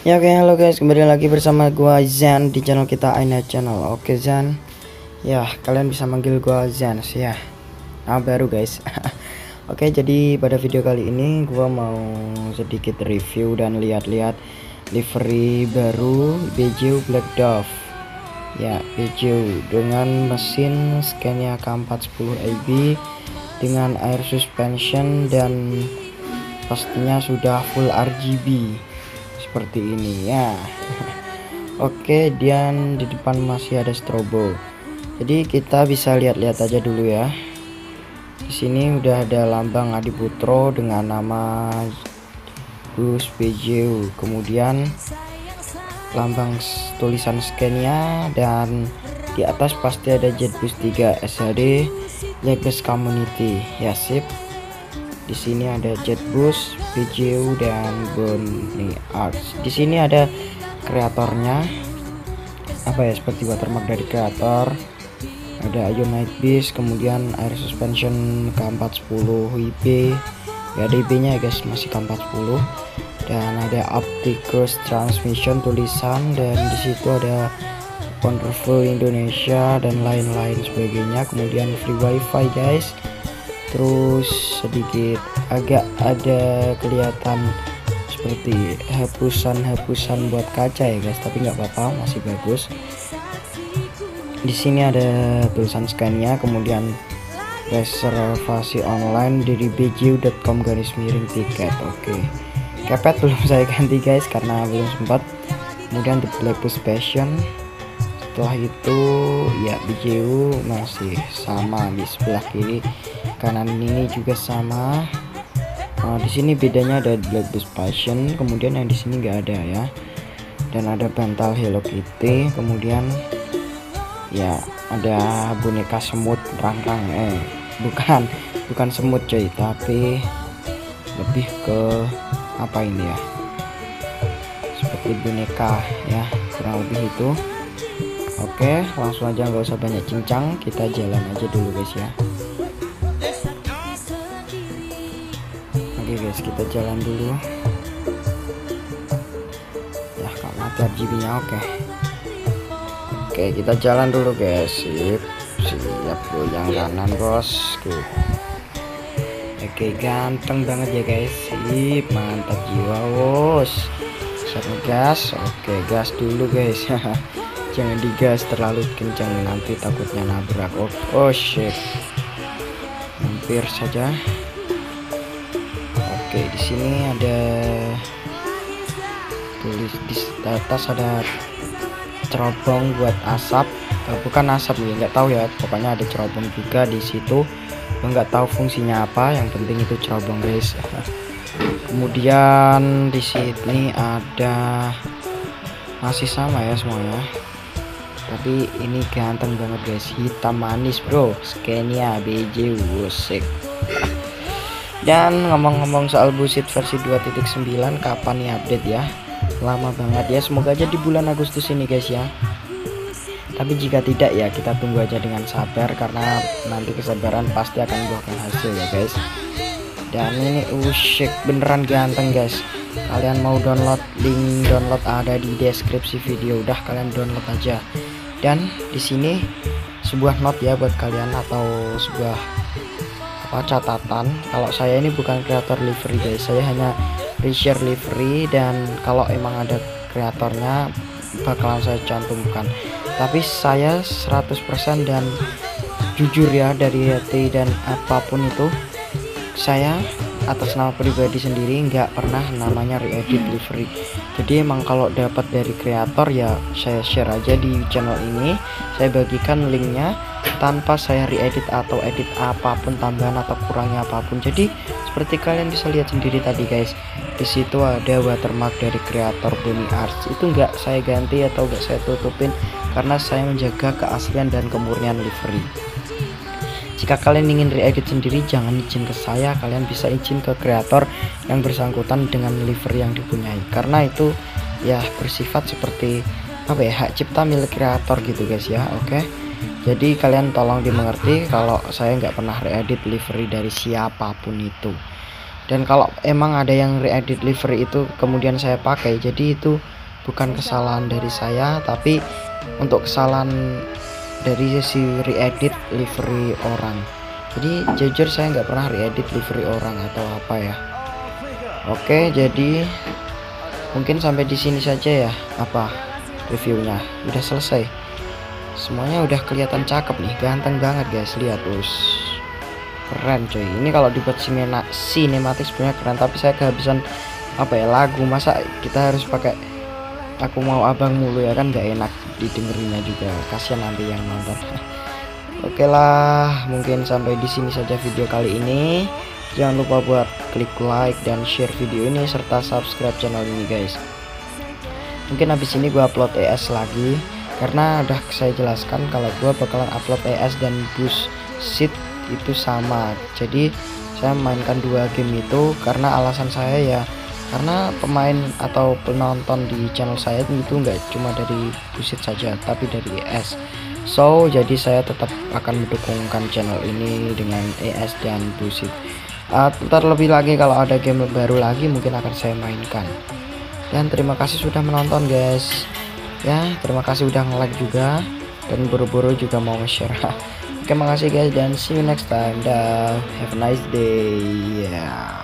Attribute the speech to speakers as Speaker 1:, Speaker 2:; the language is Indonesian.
Speaker 1: Ya oke, halo guys, kembali lagi bersama gua Zan di channel kita Aina Channel. Oke Zan, ya kalian bisa manggil gua Zan ya. Nah baru guys. Oke, jadi pada video kali ini gua mau sedikit review dan lihat-lihat livery baru BJU Black Dove. Ya, BJU dengan mesin Scania K410AB dengan air suspension dan pastinya sudah full RGB seperti ini ya. Oke, dan di depan masih ada strobo. Jadi kita bisa lihat-lihat aja dulu ya. Di sini udah ada lambang Adiputro dengan nama bus BJU. Kemudian lambang tulisan Scania dan di atas pasti ada Jetbus 3 SHD Legas Community. Ya sip. Di sini ada Jetbus, BJU dan Boni Arts. Di sini ada kreatornya, apa ya, seperti watermark dari kreator. Ada Unite Bis, kemudian air suspension K410 WP. Ya DB-nya guys masih K410. Dan ada Optic Cruise Transmission tulisan, dan di situ ada Wonderful Indonesia dan lain-lain sebagainya. Kemudian free wifi guys. Terus sedikit agak ada kelihatan seperti hapusan buat kaca ya guys, tapi nggak apa-apa, masih bagus. Di sini ada tulisan Scania, kemudian reservasi online dari bju.com/tiket. Oke, kepet belum saya ganti guys karena belum sempat. Kemudian di Blackbus Passion. Setelah itu ya BJU masih sama di sebelah kiri, kanan ini juga sama. Nah, di sini bedanya ada Blackbus Passion, kemudian yang di sini nggak ada ya. Dan ada bantal Hello Kitty, kemudian ya ada boneka semut rangkang. Bukan semut coy, tapi lebih ke apa ini ya? Seperti boneka ya, kurang lebih itu. Oke, langsung aja, nggak usah banyak cincang, kita jalan aja dulu guys ya. Oke guys, kita jalan dulu ya, kalau mati RGB nya. Oke, kita jalan dulu guys. Siap goyang kanan bosku. Oke, ganteng banget ya guys. Sip, mantap jiwa bos. Siap gas. Oke, gas dulu guys. Jangan digas terlalu kencang, nanti takutnya nabrak. Oh shit, hampir saja. Oke, di sini ada tulis di atas ada cerobong buat asap. Bukan asap ya, nggak tahu ya. Pokoknya ada cerobong juga di situ. Nggak tahu fungsinya apa. Yang penting itu cerobong guys. Kemudian di sini ada masih sama ya semuanya. Tapi ini ganteng banget guys, hitam manis bro, Scania BJU Wosek. Dan ngomong-ngomong soal busit versi 2.9, kapan nih update ya? Lama banget ya, semoga aja di bulan Agustus ini guys ya. Tapi jika tidak ya kita tunggu aja dengan sabar, karena nanti kesabaran pasti akan membuahkan hasil ya guys. Dan ini Wosek beneran ganteng guys. Kalian mau download, link download ada di deskripsi video, udah kalian download aja. Dan di sini sebuah note ya buat kalian, atau sebuah catatan. Kalau saya ini bukan kreator livery guys, saya hanya reshare livery, dan kalau emang ada kreatornya bakalan saya cantumkan. Tapi saya 100% dan jujur ya dari hati, dan apapun itu saya atas nama pribadi sendiri nggak pernah namanya reedit livery. Jadi emang kalau dapat dari kreator ya saya share aja di channel ini, saya bagikan linknya tanpa saya reedit atau edit apapun, tambahan atau kurangnya apapun. Jadi seperti kalian bisa lihat sendiri tadi guys, di situ ada watermark dari kreator Boni Arts. Itu nggak saya ganti atau nggak saya tutupin karena saya menjaga keaslian dan kemurnian livery. Jika kalian ingin reedit sendiri, jangan izin ke saya, kalian bisa izin ke kreator yang bersangkutan dengan livery yang dipunyai, karena itu ya bersifat seperti apa ya, hak cipta milik kreator gitu guys ya. Oke, jadi kalian tolong dimengerti kalau saya nggak pernah reedit livery dari siapapun itu. Dan kalau emang ada yang re-edit livery itu kemudian saya pakai, jadi itu bukan kesalahan dari saya, tapi untuk kesalahan dari si re-edit livery orang. Jadi jujur saya nggak pernah re-edit livery orang atau apa ya. Oke, jadi mungkin sampai di sini saja ya apa reviewnya. Udah selesai. Semuanya udah kelihatan cakep nih, ganteng banget guys, lihat us. Keren coy. Ini kalau dibuat sinematik sebenarnya keren, tapi saya kehabisan apa ya lagu. Masa kita harus pakai Aku Mau Abang mulu ya kan, nggak enak didengerinnya juga, kasihan nanti yang nonton. Oke lah, mungkin sampai di sini saja video kali ini. Jangan lupa buat klik like dan share video ini serta subscribe channel ini guys. Mungkin habis ini gua upload ES lagi karena udah saya jelaskan kalau gua bakalan upload ES dan boost seat itu sama. Jadi saya mainkan dua game itu karena alasan saya ya karena pemain atau penonton di channel saya itu nggak cuma dari Busit saja tapi dari ES. So jadi saya tetap akan mendukungkan channel ini dengan ES dan Busit. Terlebih lagi kalau ada game baru lagi mungkin akan saya mainkan. Dan terima kasih sudah menonton guys. Ya terima kasih udah nge-like juga dan buru-buru juga mau nge-share. Oke makasih guys dan see you next time. Dah, have a nice day. Yeah.